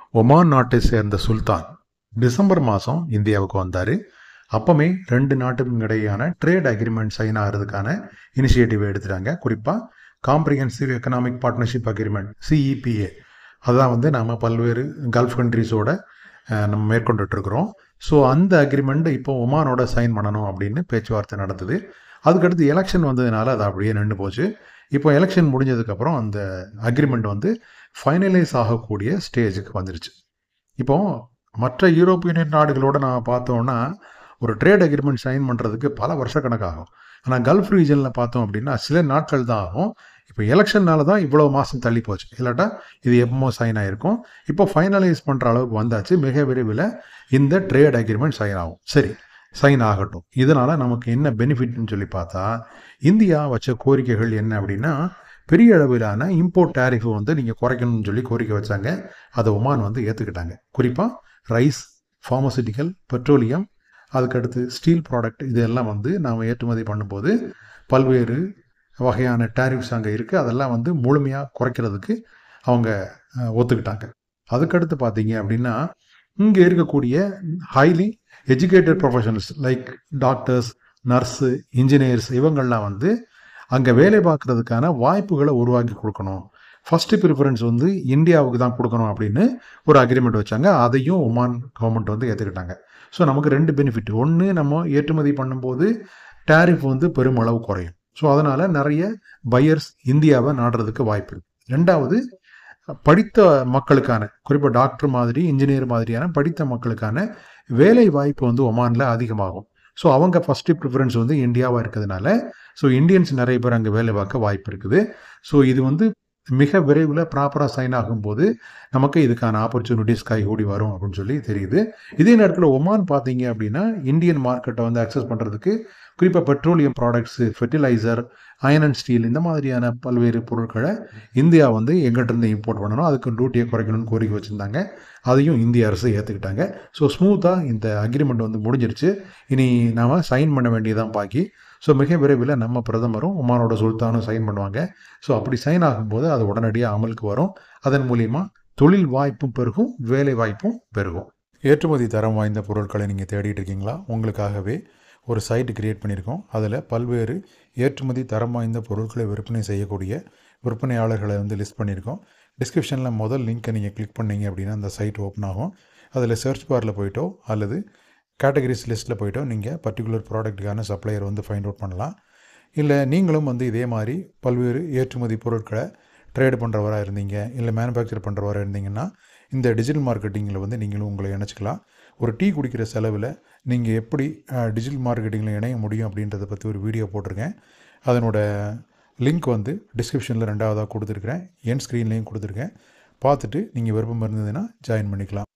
Oman நாட்டை சேர்ந்த சுல்தான் December மாதம் இந்தியாவுக்கு வந்தார். அப்போமே 2 நாட்டுக்கும் இடையேயான ட்ரேட் அக்ரிமெண்ட் சைன் ஆகிறதுக்கான இனிஷியேட்டிவ் எடுத்துட்டாங்க. குறிப்பாக comprehensive economic partnership agreement CEPA அதான் நம்ம பல்வேறு கல்ஃப் கண்ட்ரிஸோட நம்ம மேற்கொண்டுட்ருக்குறோம். ஸோ அந்த அக்ரிமெண்ட் இப்போ ஒமானோட சைன் பண்ணணும் அப்படின்னு பேச்சுவார்த்தை நடந்தது. அதுக்கடுத்து எலெக்ஷன் வந்ததுனால அது அப்படியே நின்று போச்சு. இப்போ எலெக்ஷன் முடிஞ்சதுக்கப்புறம் அந்த அக்ரிமெண்ட் ஃபைனலைஸ் ஆகக்கூடிய ஸ்டேஜுக்கு வந்துருச்சு. இப்போ மற்ற யூரோப்பியன் நாடுகளோட நான் பார்த்தோன்னா ஒரு ட்ரேட் அக்ரிமெண்ட் சைன் பண்ணுறதுக்கு பல வருஷக்கணக்காகும். ஆனால் கல்ஃப் ரீஜனில் பார்த்தோம் அப்படின்னா சில நாட்கள் தான் ஆகும். இப்போ எலெக்ஷன்னால தான் இவ்வளோ மாதம் தள்ளி போச்சு. இல்லாட்டா இது எப்போ சைன் ஆகிருக்கும். இப்போ ஃபைனலைஸ் பண்ணுற அளவுக்கு வந்தாச்சு. மிக விரைவில் இந்த ட்ரேட் அக்ரிமெண்ட் சைன் ஆகும். சரி, சைன் ஆகட்டும். இதனால் நமக்கு என்ன பெனிஃபிட்னு சொல்லி பார்த்தா, இந்தியா வச்ச கோரிக்கைகள் என்ன அப்படின்னா, பெரிய அளவிலான இம்போர்ட் டேரிஃப் நீங்கள் குறைக்கணும்னு சொல்லி கோரிக்கை வச்சாங்க. அதை ஒமான் ஏற்றுக்கிட்டாங்க. குறிப்பாக ரைஸ், ஃபார்மசூட்டிக்கல், பெட்ரோலியம், அதுக்கடுத்து ஸ்டீல் ப்ராடக்ட் இதெல்லாம் நாம் ஏற்றுமதி பண்ணும்போது பல்வேறு வகையான டேரிஃப்ஸ் அங்கே இருக்குது. அதெல்லாம் முழுமையாக குறைக்கிறதுக்கு அவங்க ஒத்துக்கிட்டாங்க. அதுக்கடுத்து பார்த்தீங்க அப்படின்னா, இங்கே இருக்கக்கூடிய highly educated professionals like doctors, nurse, engineers இவங்கள்லாம் அங்கே வேலை பார்க்குறதுக்கான வாய்ப்புகளை உருவாக்கி கொடுக்கணும். ஃபஸ்ட்டு ப்ரிஃபரன்ஸ் இந்தியாவுக்கு தான் கொடுக்கணும் அப்படின்னு ஒரு அக்ரிமெண்ட் வச்சாங்க. அதையும் ஒமான் கவர்மெண்ட் ஏற்றுக்கிட்டாங்க. ஸோ நமக்கு 2 பெனிஃபிட். ஒன்று, நம்ம ஏற்றுமதி பண்ணும்போது டேரிஃப் பெருமளவு குறையும். ஸோ அதனால் நிறைய பையர்ஸ் இந்தியாவை நாடுறதுக்கு வாய்ப்பு இருக்குது. 2வது, படித்த மக்களுக்கான, குறிப்பாக டாக்டர் மாதிரி, இன்ஜினியர் மாதிரியான படித்த மக்களுக்கான வேலை வாய்ப்பு ஒமானில் அதிகமாகும். ஸோ அவங்க ஃபஸ்ட்டு ப்ரிஃபரன்ஸ் இந்தியாவாக இருக்கிறதுனால ஸோ இந்தியன்ஸ் நிறைய பேர் அங்கே வேலை பார்க்க வாய்ப்பு இருக்குது. ஸோ இது மிக விரைவில் ப்ராப்பராக சைன் ஆகும்போது நமக்கு இதுக்கான ஆப்பர்ச்சுனிட்டிஸ் கைகூடி வரும் அப்படின்னு சொல்லி தெரியுது. இதே நேரத்தில் ஒமான் பார்த்தீங்க அப்படின்னா இந்தியன் மார்க்கெட்டை அக்சஸ் பண்ணுறதுக்கு குறிப்பாக petroleum products, fertilizer, iron and steel இந்த மாதிரியான பல்வேறு பொருட்களை இந்தியா எங்கிட்டிருந்து இம்போர்ட் பண்ணணும், அதுக்கு டியூட்டியை குறைக்கணும்னு கோரிக்கை வச்சுருந்தாங்க. அதையும் இந்திய அரசு ஏற்றுக்கிட்டாங்க. ஸோ ஸ்மூத்தாக இந்த அக்ரிமெண்ட் முடிஞ்சிருச்சு. இனி நாம் சைன் பண்ண வேண்டியதான் பாக்கி. ஸோ மிக விரைவில் நம்ம பிரதமரும் ஒமானோட சுல்தானும் சைன் பண்ணுவாங்க. ஸோ அப்படி சைன் ஆகும்போது அது உடனடியாக அமலுக்கு வரும். அதன் மூலிமா தொழில் வாய்ப்பும் பெருகும், வேலை வாய்ப்பும் பெருகும். ஏற்றுமதி தரம் வாய்ந்த பொருட்களை நீங்கள் தேடிட்டு இருக்கீங்களா? உங்களுக்காகவே ஒரு சைட்டு கிரியேட் பண்ணியிருக்கோம். அதில் பல்வேறு ஏற்றுமதி தரம் வாய்ந்த பொருட்களை விற்பனை செய்யக்கூடிய விற்பனையாளர்களை லிஸ்ட் பண்ணியிருக்கோம். டிஸ்கிரிப்ஷனில் முதல் லிங்க்கை நீங்கள் கிளிக் பண்ணிங்க அப்படின்னா அந்த சைட் ஓப்பன் ஆகும். அதில் சர்ச் பாரில் போய்ட்டோ அல்லது கேட்டகரிஸ் லிஸ்ட்டில் போய்ட்டோ நீங்கள் பர்டிகுலர் ப்ராடக்ட்டுக்கான சப்ளையர் ஃபைண்ட் அவுட் பண்ணலாம். இல்லை நீங்களும் இதே மாதிரி பல்வேறு ஏற்றுமதி பொருட்களை ட்ரேடு பண்ணுறவராக இருந்தீங்க, இல்லை மேனுஃபேக்சர் பண்ணுறவராக இருந்தீங்கன்னா இந்த டிஜிட்டல் மார்க்கெட்டிங்கில் நீங்களும் உங்களை இணைச்சிக்கலாம். ஒரு டீ குடிக்கிற செலவில் நீங்கள் எப்படி டிஜிட்டல் மார்க்கெட்டிங்கில் இணைய முடியும் அப்படின்றத பற்றி ஒரு வீடியோ போட்டிருக்கேன். அதனோட லிங்க் டிஸ்கிரிப்ஷனில் 2வதாக கொடுத்துருக்குறேன், என் ஸ்க்ரீன்லேயும் கொடுத்துருக்கேன். பார்த்துட்டு நீங்கள் விருப்பம் இருந்ததுன்னா ஜாயின் பண்ணிக்கலாம்.